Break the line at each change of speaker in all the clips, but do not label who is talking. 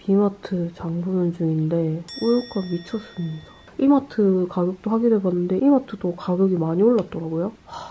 비마트 장 보는 중인데 우유값 미쳤습니다. 이마트 가격도 확인해봤는데 이마트도 가격이 많이 올랐더라고요.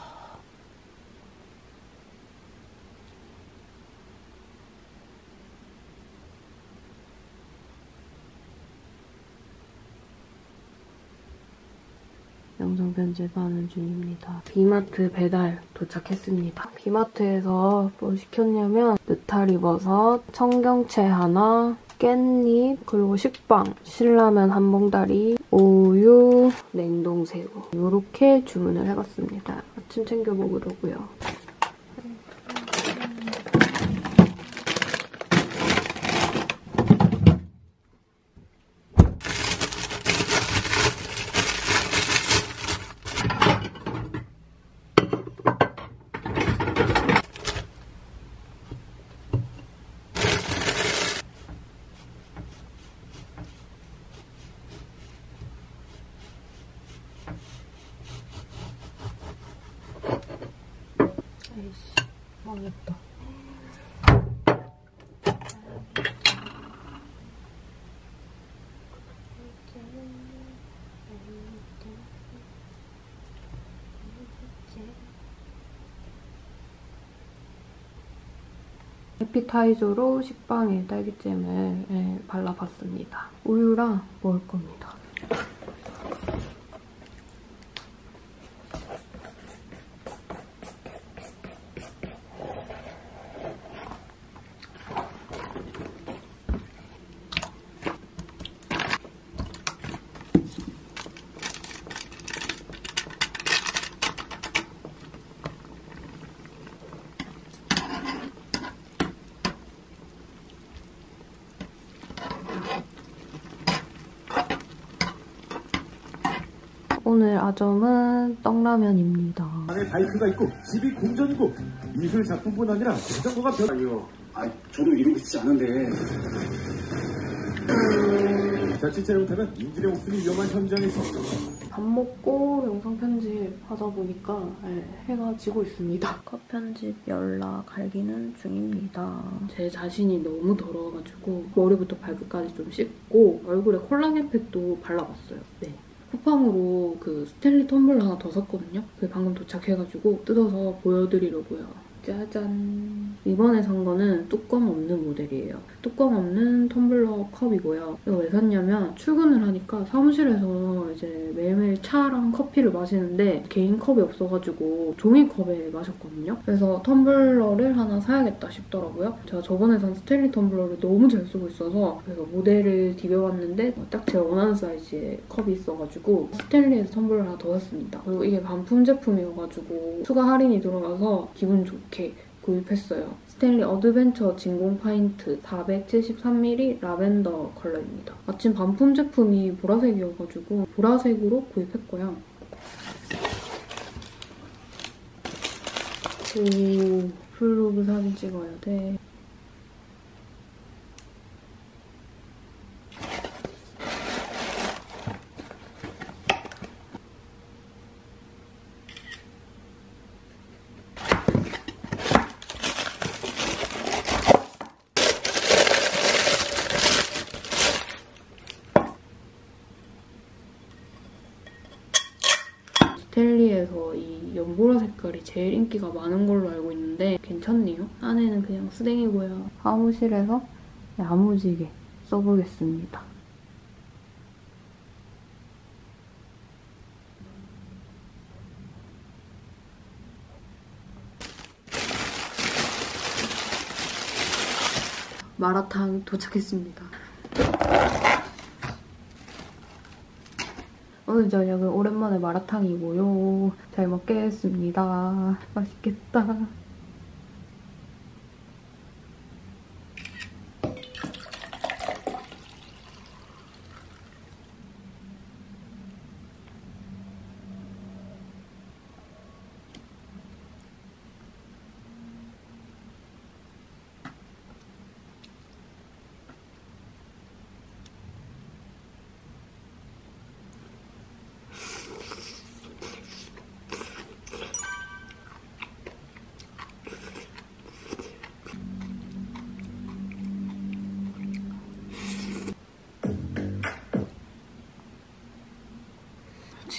영상 편집하는 중입니다. 비마트 배달 도착했습니다. 비마트에서 뭐 시켰냐면 느타리버섯, 청경채 하나, 깻잎, 그리고 식빵, 신라면 한 봉다리, 우유, 냉동새우 이렇게 주문을 해봤습니다. 아침 챙겨 먹으려고요. 아이씨, 망했다. 에피타이저로 식빵에 딸기잼을 발라봤습니다. 우유랑 먹을 겁니다. 오늘 아점은 떡라면입니다.
안에 바이크가 있고 집이 궁전이고 미술 작품뿐 아니라 자전거가
아니요. 저도 이러고 싶지 않은데.
자칫 잘못하면 인질의 목숨이 위험한 현장에서
밥 먹고 영상 편집 하다 보니까 해가 지고 있습니다. 컷 편집 연락 갈기는 중입니다. 제 자신이 너무 더러워가지고 머리부터 발끝까지 좀 씻고 얼굴에 콜라겐 팩도 발라봤어요. 네. 쿠팡으로 그 스탠리 텀블러 하나 더 샀거든요. 그게 방금 도착해가지고 뜯어서 보여드리려고요. 짜잔! 이번에 산 거는 뚜껑 없는 모델이에요. 뚜껑 없는 텀블러 컵이고요. 이거 왜 샀냐면 출근을 하니까 사무실에서 이제 매일매일 차랑 커피를 마시는데 개인 컵이 없어가지고 종이컵에 마셨거든요. 그래서 텀블러를 하나 사야겠다 싶더라고요. 제가 저번에 산 스탠리 텀블러를 너무 잘 쓰고 있어서 그래서 모델을 디벼봤는데 딱 제가 원하는 사이즈의 컵이 있어가지고 스탠리에서 텀블러 하나 더 샀습니다. 그리고 이게 반품 제품이어가지고 추가 할인이 들어가서 기분 좋게 구입했어요. 스탠리 어드벤처 진공 파인트 473ml 라벤더 컬러입니다. 마침 반품 제품이 보라색이어가지고 보라색으로 구입했고요. 오, 블로그 사진 찍어야 돼. 스탠리에서 이 연보라 색깔이 제일 인기가 많은 걸로 알고 있는데 괜찮네요. 안에는 그냥 스댕이고요. 사무실에서 야무지게 써보겠습니다. 마라탕 도착했습니다. 오늘 저녁은 오랜만에 마라탕이고요. 잘 먹겠습니다. 맛있겠다.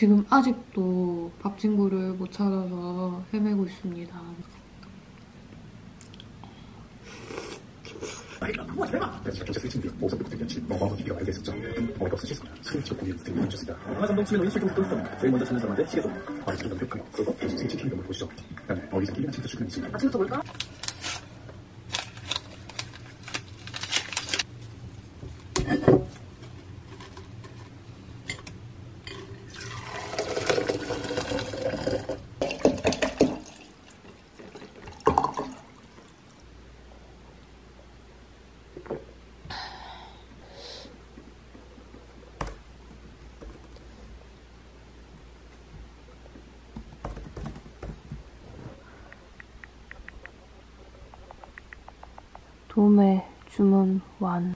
지금 아직도 밥 친구를 못 찾아서 헤매고 있습니다.
경제 스위칭인데요. 모습 부탁드리면 너무 기대가 많이 됐었죠. 어이가 없으시죠? 스위치 고객 스팀이 해주셨습니다. 하나삼동 치밀로인 실종 또 제일 먼저 찾는 사람한테 시계소 바리스도 연벽하며 그리고 스위치 키는 걸 보시죠. 그다음에 어리장 끼리는 진짜 축구는 있습니다.
아침부터 볼까?
도매 주문 완.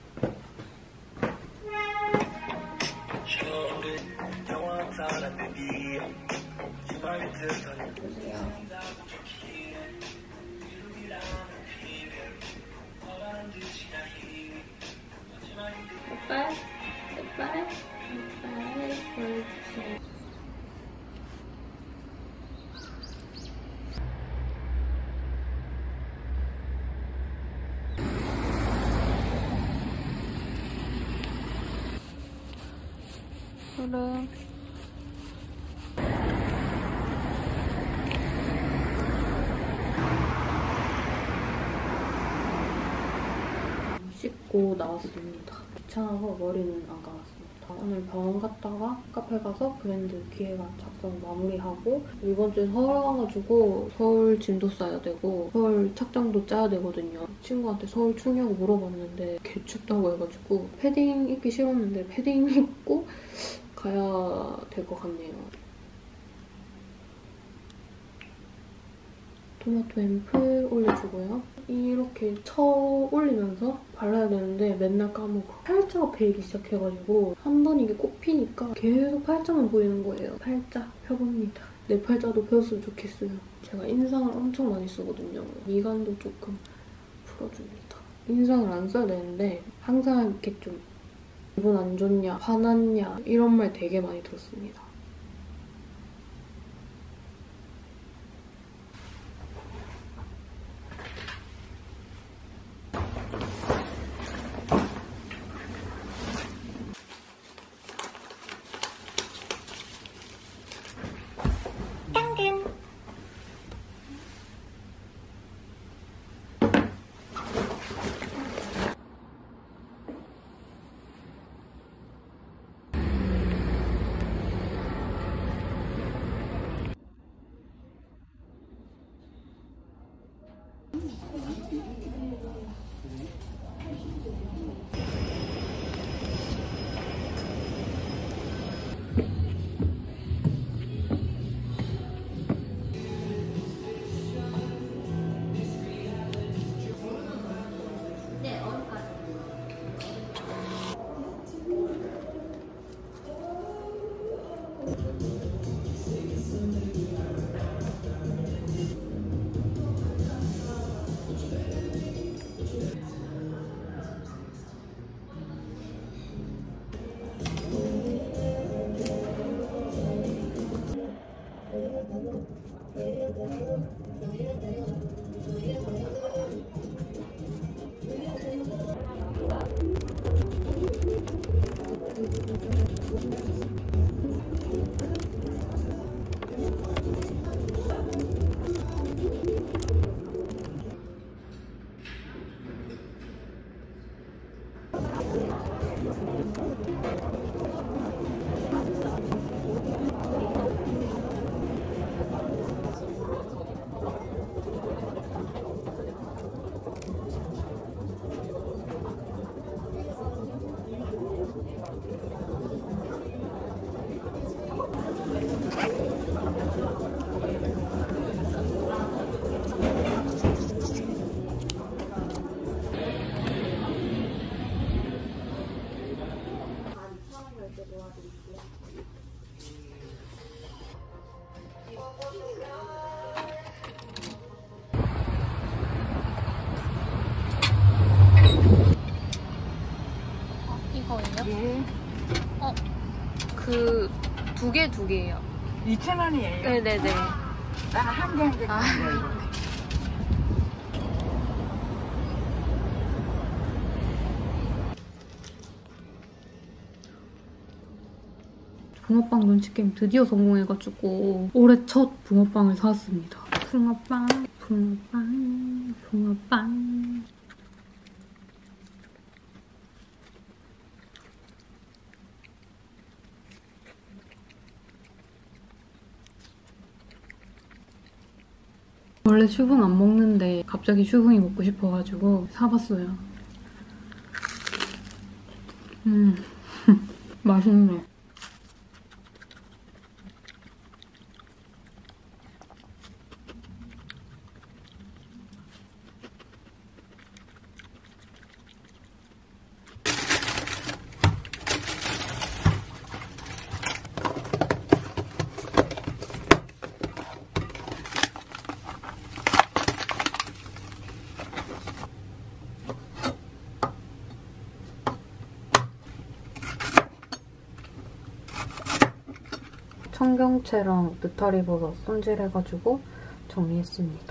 빨리 그렇지. 그래. 씻고 나왔습니다. 귀찮아서 머리는 안 감았습니다. 오늘 병원 갔다가 카페 가서 브랜드 기획안 작성 마무리하고 이번 주에 서울 가가지고 서울 진도 써야 되고 서울 착장도 짜야 되거든요. 친구한테 서울 춥냐고 물어봤는데 개 춥다고 해가지고 패딩 입기 싫었는데 패딩 입고 가야 될 것 같네요. 토마토 앰플 올려주고요. 이렇게 쳐 올리면서 발라야 되는데 맨날 까먹어. 팔자가 베이기 시작해가지고 한 번 이게 꼽히니까 계속 팔자만 보이는 거예요. 팔자 펴봅니다. 내 팔자도 펴줬으면 좋겠어요. 제가 인상을 엄청 많이 쓰거든요. 미간도 조금 풀어줍니다. 인상을 안 써야 되는데 항상 이렇게 좀 기분 안 좋냐, 화났냐 이런 말 되게 많이 들었습니다. 이거예요? 그 두 개예요.
2,000원이에요.
네네네.
한 개 한 개.
붕어빵 눈치게임 드디어 성공해가지고 올해 첫 붕어빵을 사왔습니다. 붕어빵, 붕어빵, 붕어빵. 원래 슈붕 안 먹는데 갑자기 슈붕이 먹고 싶어가지고 사봤어요. 맛있네. 청경채랑 느타리버섯 손질해가지고 정리했습니다.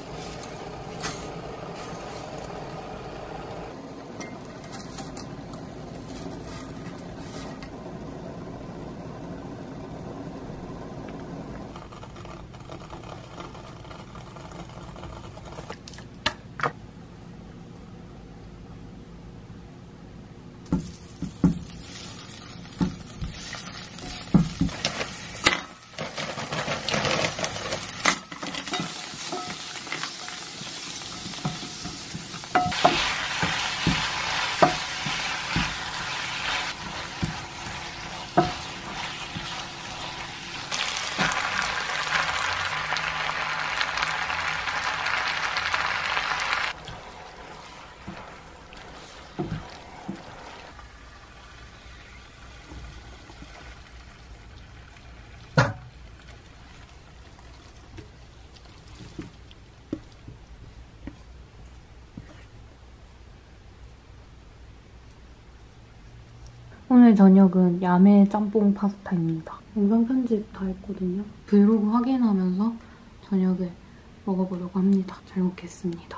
오늘 저녁은 야매 짬뽕 파스타입니다. 영상 편집 다 했거든요. 브이로그 확인하면서 저녁을 먹어보려고 합니다. 잘 먹겠습니다.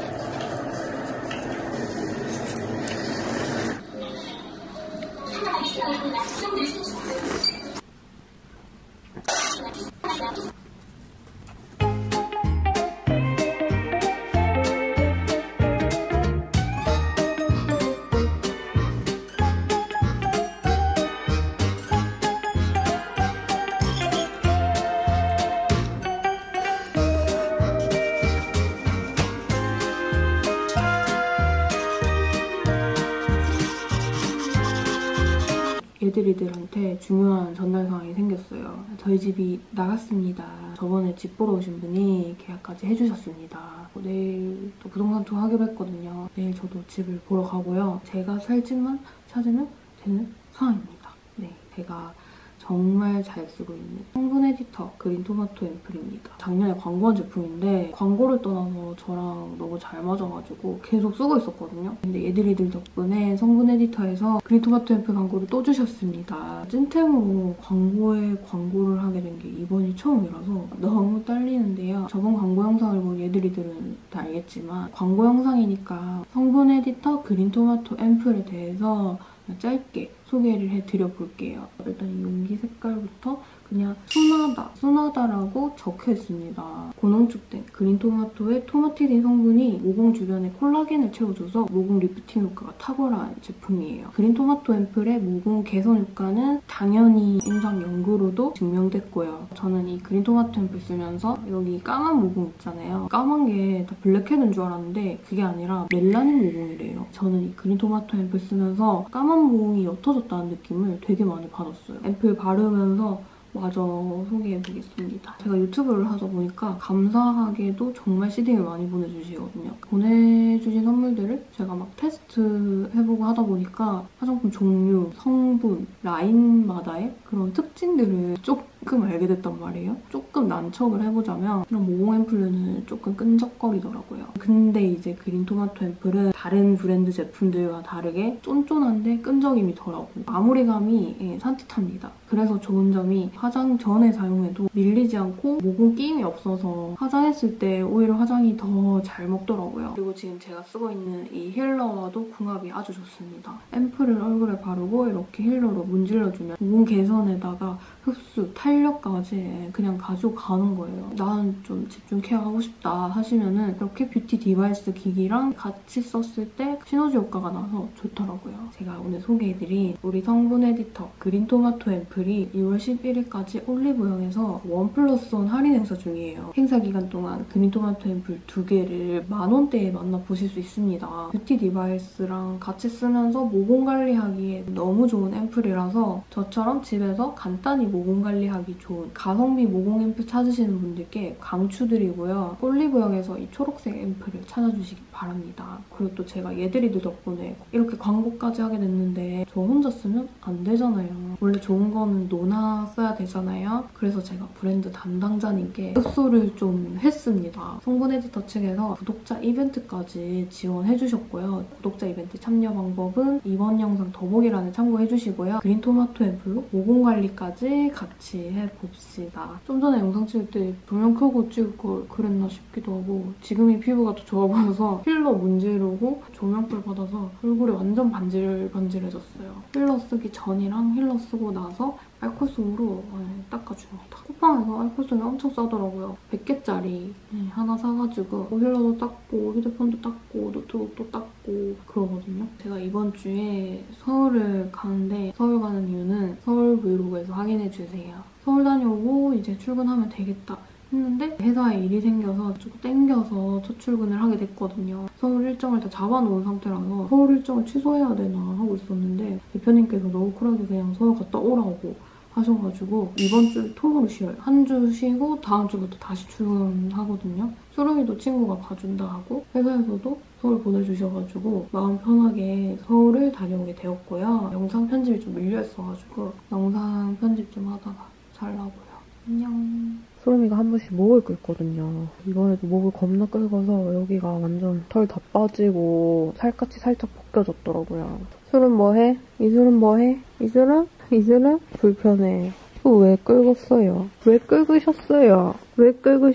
애들이들한테 중요한 전달사항이 생겼어요. 저희 집이 나갔습니다. 저번에 집 보러 오신 분이 계약까지 해주셨습니다. 내일 또 부동산 투어 하기로 했거든요. 내일 저도 집을 보러 가고요. 제가 살 집만 찾으면 되는 상황입니다. 네, 제가 정말 잘 쓰고 있는 성분 에디터 그린토마토 앰플입니다. 작년에 광고한 제품인데 광고를 떠나서 저랑 너무 잘 맞아가지고 계속 쓰고 있었거든요. 근데 얘들이들 덕분에 성분 에디터에서 그린토마토 앰플 광고를 또 주셨습니다. 찐템으로 광고에 광고를 하게 된 게 이번이 처음이라서 너무 떨리는데요. 저번 광고 영상을 본 얘들이들은 다 알겠지만 광고 영상이니까 성분 에디터 그린토마토 앰플에 대해서 짧게 소개를 해드려볼게요. 일단 이 용기 색깔부터 그냥 순하다라고 적혀있습니다. 고농축된 그린토마토의 토마티딘 성분이 모공 주변에 콜라겐을 채워줘서 모공 리프팅 효과가 탁월한 제품이에요. 그린토마토 앰플의 모공 개선 효과는 당연히 임상 연구로도 증명됐고요. 저는 이 그린토마토 앰플 쓰면서 여기 까만 모공 있잖아요. 까만 게 다 블랙헤드인 줄 알았는데 그게 아니라 멜라닌 모공이래요. 저는 이 그린토마토 앰플 쓰면서 까만 모공이 옅어졌다는 느낌을 되게 많이 받았어요. 앰플 바르면서 마저 소개해보겠습니다. 제가 유튜브를 하다 보니까 감사하게도 정말 시딩을 많이 보내주시거든요. 보내주신 선물들을 제가 막 테스트해보고 하다 보니까 화장품 종류, 성분, 라인마다의 그런 특징들을 쭉 조금 알게 됐단 말이에요. 조금 난척을 해보자면 이런 모공 앰플은 조금 끈적거리더라고요. 근데 이제 그린토마토 앰플은 다른 브랜드 제품들과 다르게 쫀쫀한데 끈적임이 덜하고 마무리감이 산뜻합니다. 그래서 좋은 점이 화장 전에 사용해도 밀리지 않고 모공 끼임이 없어서 화장했을 때 오히려 화장이 더 잘 먹더라고요. 그리고 지금 제가 쓰고 있는 이 힐러와도 궁합이 아주 좋습니다. 앰플을 얼굴에 바르고 이렇게 힐러로 문질러주면 모공 개선에다가 흡수, 탄력까지 그냥 가져가는 거예요. 나는 좀 집중 케어하고 싶다 하시면은 이렇게 뷰티 디바이스 기기랑 같이 썼을 때 시너지 효과가 나서 좋더라고요. 제가 오늘 소개해드린 우리 성분 에디터 그린토마토 앰플이 2월 11일까지 올리브영에서 1+1 할인 행사 중이에요. 행사 기간 동안 그린토마토 앰플 2개를 만원대에 만나보실 수 있습니다. 뷰티 디바이스랑 같이 쓰면서 모공 관리하기에 너무 좋은 앰플이라서 저처럼 집에서 간단히 모공 관리하기 좋은 가성비 모공 앰플 찾으시는 분들께 강추드리고요. 올리브영에서 이 초록색 앰플을 찾아주시기 바랍니다. 그리고 또 제가 얘들이들 덕분에 이렇게 광고까지 하게 됐는데 저 혼자 쓰면 안 되잖아요. 원래 좋은 거는 노나 써야 되잖아요. 그래서 제가 브랜드 담당자님께 흡수를 좀 했습니다. 성분 에디터 측에서 구독자 이벤트까지 지원해주셨고요. 구독자 이벤트 참여 방법은 이번 영상 더보기란에 참고해주시고요. 그린토마토 앰플로 모공 관리까지 같이 해봅시다. 좀 전에 영상 찍을 때 조명 켜고 찍을 걸 그랬나 싶기도 하고 지금이 피부가 더 좋아 보여서 힐러 문지르고 조명불 받아서 얼굴이 완전 반질반질해졌어요. 힐러 쓰기 전이랑 힐러 쓰고 나서 알콜솜으로 닦아줍니다. 쿠팡에서 알콜솜이 엄청 싸더라고요. 100개짜리 하나 사가지고 힐러도 닦고 휴대폰도 닦고 노트북도 닦고 그러거든요. 제가 이번 주에 서울을 가는데 서울 가는 이유는 서울 브이로그에서 확인해주세요. 서울 다녀오고 이제 출근하면 되겠다 했는데 회사에 일이 생겨서 조금 땡겨서 첫 출근을 하게 됐거든요. 서울 일정을 다 잡아놓은 상태라서 서울 일정을 취소해야 되나 하고 있었는데 대표님께서 너무 쿨하게 그냥 서울 갔다 오라고 하셔가지고 이번 주 토요일 쉬어요. 한 주 쉬고 다음 주부터 다시 출근하거든요. 수름이도 친구가 봐준다 하고 회사에서도 서울 보내주셔가지고 마음 편하게 서울을 다녀오게 되었고요. 영상 편집이 좀 밀려있어가지고 영상 편집 좀 하다가 자려고요. 안녕. 소름이가 한 번씩 목을 긁거든요. 이번에도 목을 겁나 긁어서 여기가 완전 털 다 빠지고 살갗이 살짝 벗겨졌더라고요. 술은 뭐해? 이술은 뭐해? 이술은? 이술은? 불편해. 왜 긁었어요? 왜 긁으셨어요? 왜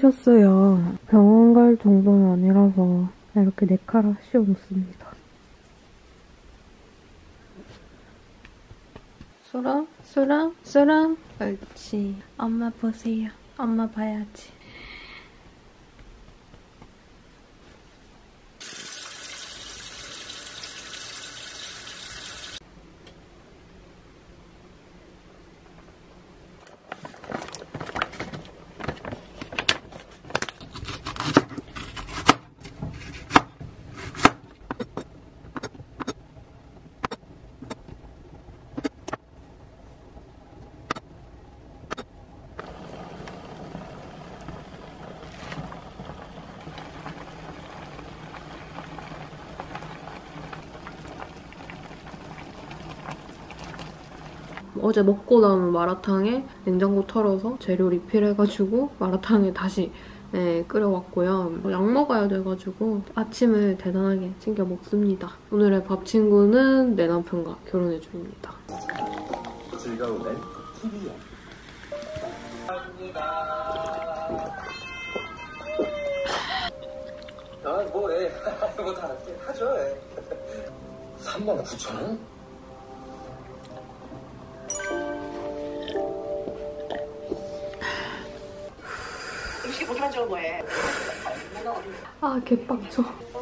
긁으셨어요? 병원 갈 정도는 아니라서 이렇게 네카라 씌워놓습니다. 수랑? 수랑? 수랑? 옳지. 엄마 보세요. 엄마 봐야지. 어제 먹고 남은 마라탕에 냉장고 털어서 재료 리필해가지고 마라탕에 다시 끓여왔고요. 약 먹어야 돼가지고 아침을 대단하게 챙겨 먹습니다. 오늘의 밥 친구는 내 남편과 결혼해 줍니다.
즐거운 TV야. 뭐해? 뭐 다 하죠. 39,000원?
음식이 보기만 좋은 뭐해?
아, 개빡쳐.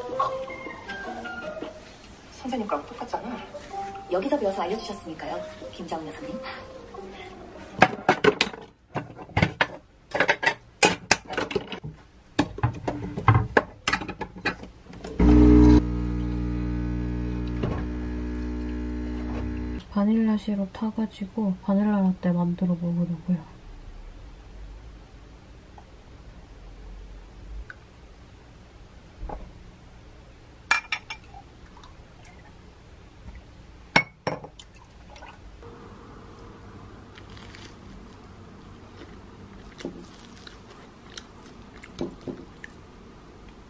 선생님 거랑 똑같잖아.
여기서 배워서 알려주셨으니까요, 김정은 여사님.
바닐라 시럽 타가지고 바닐라 라떼 만들어 먹으려고요.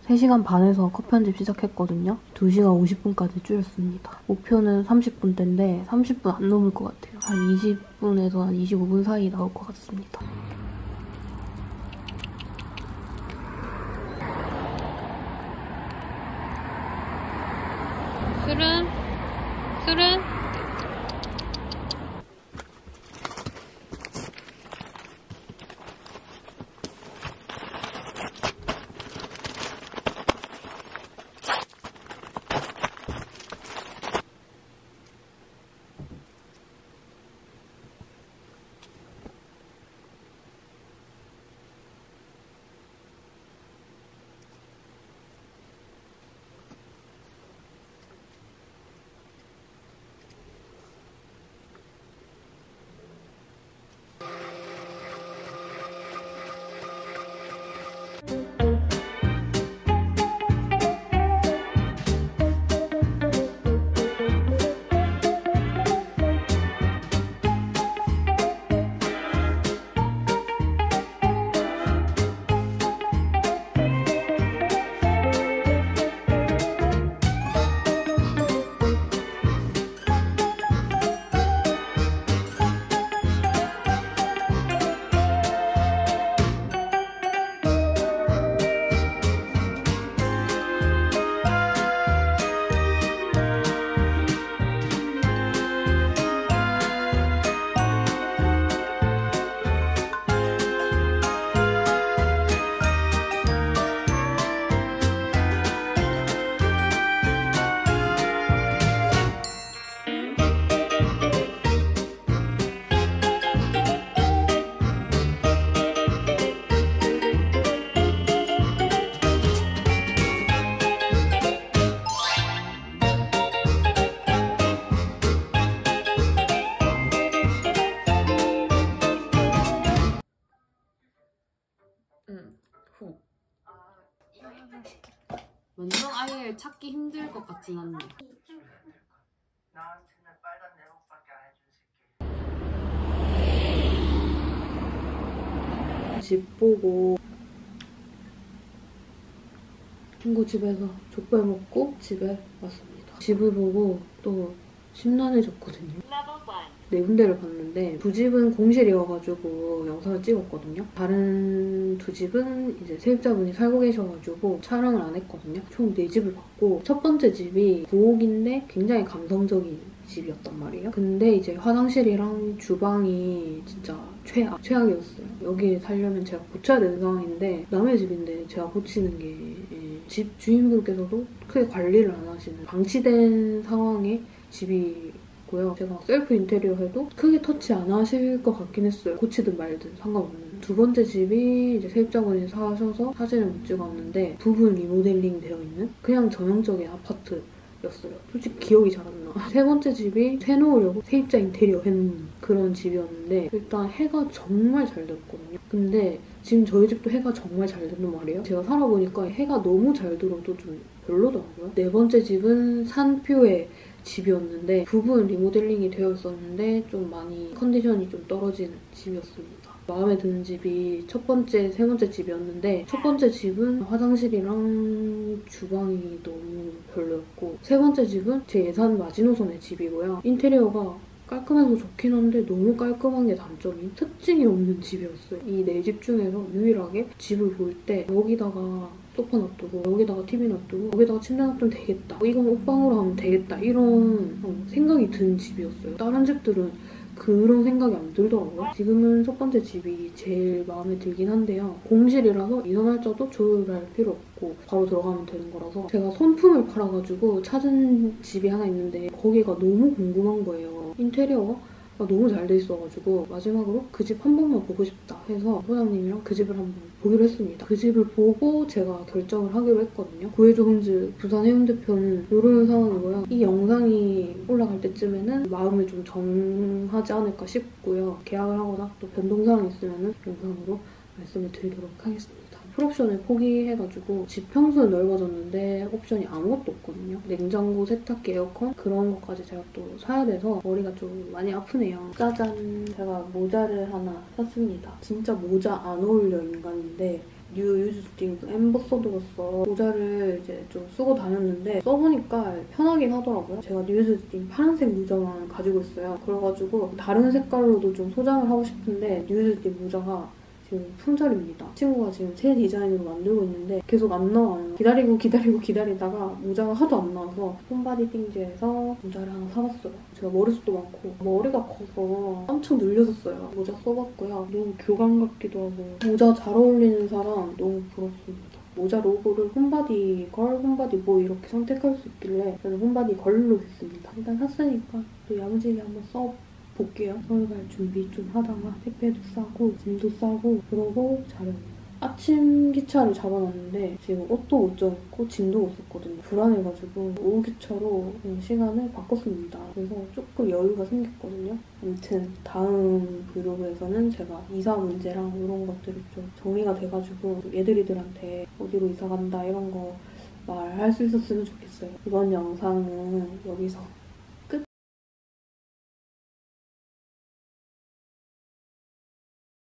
3시간 반에서 컷 편집 시작했거든요. 2시간 50분까지 줄였습니다. 목표는 30분대인데 30분 안 넘을 것 같아요. 한 20분에서 한 25분 사이 나올 것 같습니다. 술은? 완전 아예 찾기 힘들 것 같진 않네.
나한테는 빨간 내복밖에 안 해준 새끼.
집 보고 친구 집에서 족발 먹고 집에 왔습니다. 집을 보고 또 심란해졌거든요. 네 군데를 봤는데 두 집은 공실이어가지고 영상을 찍었거든요. 다른 두 집은 이제 세입자분이 살고 계셔가지고 촬영을 안 했거든요. 총 4집을 봤고 첫 번째 집이 부엌인데 굉장히 감성적인 집이었단 말이에요. 근데 이제 화장실이랑 주방이 진짜 최악이었어요. 여기 살려면 제가 고쳐야 되는 상황인데 남의 집인데 제가 고치는 게 집 주인분께서도 크게 관리를 안 하시는 방치된 상황의 집이고요. 제가 셀프 인테리어 해도 크게 터치 안 하실 것 같긴 했어요. 고치든 말든 상관없는. 두 번째 집이 이제 세입자분이 사셔서 사진을 못 찍었는데 부분 리모델링 되어 있는 그냥 전형적인 아파트 였어요. 솔직히 기억이 잘 안 나. 세 번째 집이 해놓으려고 세입자 인테리어 해놓는 그런 집이었는데 일단 해가 정말 잘 들었거든요. 근데 지금 저희 집도 해가 정말 잘 된단 말이에요. 제가 살아보니까 해가 너무 잘 들어도 좀 별로더라고요. 네 번째 집은 산표의 집이었는데 부분 리모델링이 되어 있었는데 좀 많이 컨디션이 좀 떨어지는 집이었습니다. 마음에 드는 집이 첫 번째, 세 번째 집이었는데 첫 번째 집은 화장실이랑 주방이 너무 별로였고 세 번째 집은 제 예산 마지노선의 집이고요. 인테리어가 깔끔해서 좋긴 한데 너무 깔끔한 게 단점인 특징이 없는 집이었어요. 이 4집 중에서 유일하게 집을 볼 때 여기다가 소파 놔두고 여기다가 TV 놔두고 여기다가 침대 놔두면 되겠다. 이건 옷방으로 하면 되겠다. 이런 생각이 든 집이었어요. 다른 집들은 그런 생각이 안 들더라고요. 지금은 첫 번째 집이 제일 마음에 들긴 한데요. 공실이라서 이전 날짜도 조율할 필요 없고 바로 들어가면 되는 거라서 제가 손품을 팔아가지고 찾은 집이 하나 있는데 거기가 너무 궁금한 거예요. 인테리어가 너무 잘 돼 있어가지고 마지막으로 그 집 한 번만 보고 싶다 해서 소장님이랑 그 집을 한번 보기로 했습니다. 그 집을 보고 제가 결정을 하기로 했거든요. 구해줘 홈즈 부산 해운대표는 이런 상황이고요. 이 영상이 올라갈 때쯤에는 마음을 좀 정하지 않을까 싶고요. 계약을 하거나 또 변동사항이 있으면 영상으로 말씀을 드리도록 하겠습니다. 풀옵션을 포기해가지고 집 평수는 넓어졌는데 옵션이 아무것도 없거든요. 냉장고, 세탁기, 에어컨 그런 것까지 제가 또 사야 돼서 머리가 좀 많이 아프네요. 짜잔! 제가 모자를 하나 샀습니다. 진짜 모자 안 어울려 인간인데 뉴 유즈스팅 앰버서더로서 모자를 이제 좀 쓰고 다녔는데 써보니까 편하긴 하더라고요. 제가 뉴 유즈스팅 파란색 모자만 가지고 있어요. 그래가지고 다른 색깔로도 좀 소장을 하고 싶은데 뉴 유즈스팅 모자가 지금 품절입니다. 친구가 지금 새 디자인으로 만들고 있는데 계속 안 나와요. 기다리다가 모자가 하도 안 나와서 홈바디 띵즈에서 모자를 하나 사봤어요. 제가 머리숱도 많고 머리가 커서 엄청 늘려졌어요. 모자 써봤고요. 너무 교감 같기도 하고 모자 잘 어울리는 사람 너무 부럽습니다. 모자 로고를 홈바디 걸, 홈바디 뭐 이렇게 선택할 수 있길래 저는 홈바디 걸로 했습니다. 일단 샀으니까 또 야무지게 한번 써볼게요. 서울 갈 준비 좀 하다가 택배도 싸고 짐도 싸고 그러고 자려고. 아침 기차를 잡아놨는데 지금 옷도 못 정했고 짐도 못 썼거든요. 불안해가지고 오후 기차로 시간을 바꿨습니다. 그래서 조금 여유가 생겼거든요. 아무튼 다음 브이로그에서는 제가 이사 문제랑 이런 것들이 좀 정리가 돼가지고 얘들이들한테 어디로 이사 간다 이런 거 말할 수 있었으면 좋겠어요. 이번 영상은 여기서